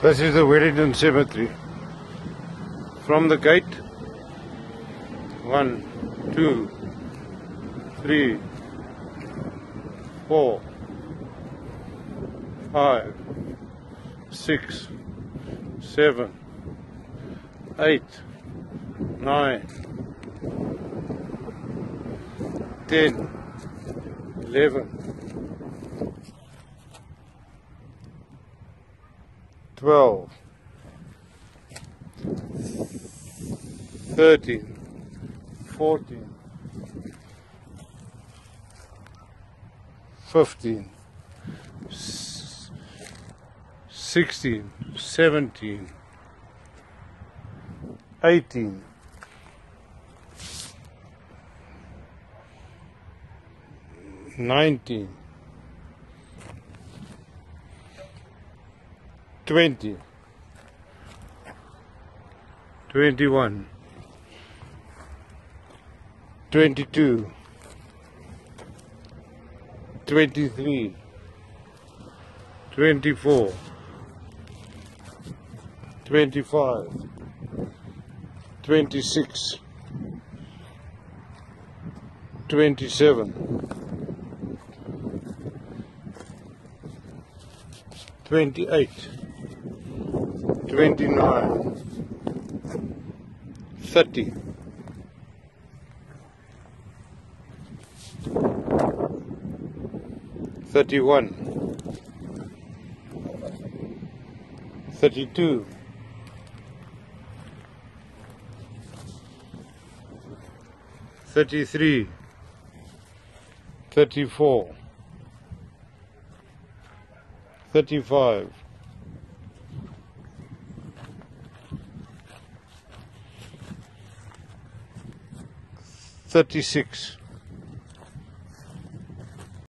This is the Wellington Cemetery. From the gate, 1, 2, 3, 4, 5, 6, 7, 8, 9, 10, 11, 12, 13, 14, 15, 16, 17, 18, 19, 20, 21, 22, 23, 24, 25, 26, 27, 28, 29, 30, 31, 32, 33, 34, 35, 36,